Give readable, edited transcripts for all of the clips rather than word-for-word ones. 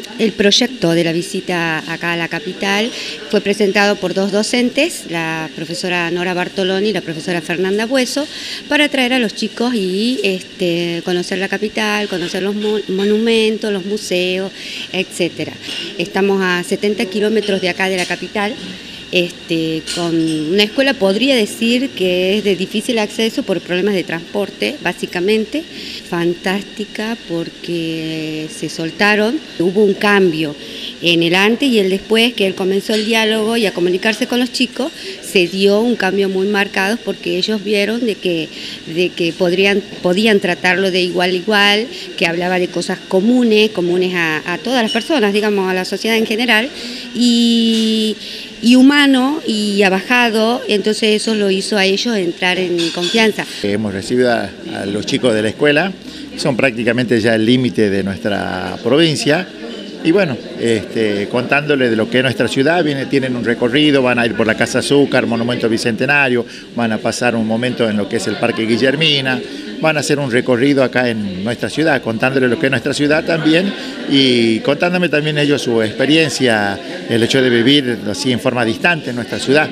El proyecto de la visita acá a la capital fue presentado por dos docentes, la profesora Nora Bartoloni y la profesora Fernanda Bueso, para traer a los chicos y conocer la capital, conocer los monumentos, los museos, etc. Estamos a 70 kilómetros de acá de la capital. Con una escuela podría decir que es de difícil acceso por problemas de transporte, básicamente. Fantástica porque se soltaron, hubo un cambio en el antes y el después, que él comenzó el diálogo y a comunicarse con los chicos, se dio un cambio muy marcado porque ellos vieron de que podían tratarlo de igual a igual, que hablaba de cosas comunes a todas las personas, digamos, a la sociedad en general, y humano y abajado, entonces eso lo hizo a ellos entrar en confianza. Hemos recibido a los chicos de la escuela, son prácticamente ya el límite de nuestra provincia, y bueno, contándoles de lo que es nuestra ciudad. Tienen un recorrido, van a ir por la Casa Azúcar, Monumento Bicentenario, van a pasar un momento en lo que es el Parque Guillermina, van a hacer un recorrido acá en nuestra ciudad, contándoles lo que es nuestra ciudad también, y contándome también ellos su experiencia, el hecho de vivir así en forma distante en nuestra ciudad.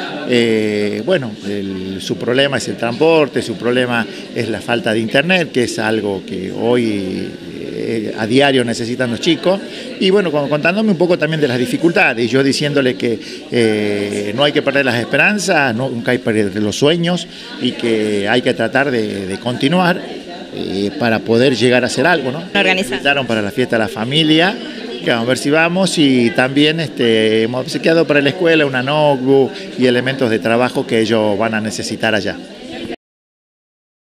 Su problema es el transporte, su problema es la falta de internet, que es algo que hoy a diario necesitan los chicos, y bueno, contándome un poco también de las dificultades, y yo diciéndole que no hay que perder las esperanzas, nunca hay que perder los sueños, y que hay que tratar de continuar para poder llegar a hacer algo, ¿no? Invitaron para la fiesta de la familia, que vamos a ver si vamos, y también hemos obsequiado para la escuela una notebook y elementos de trabajo que ellos van a necesitar allá.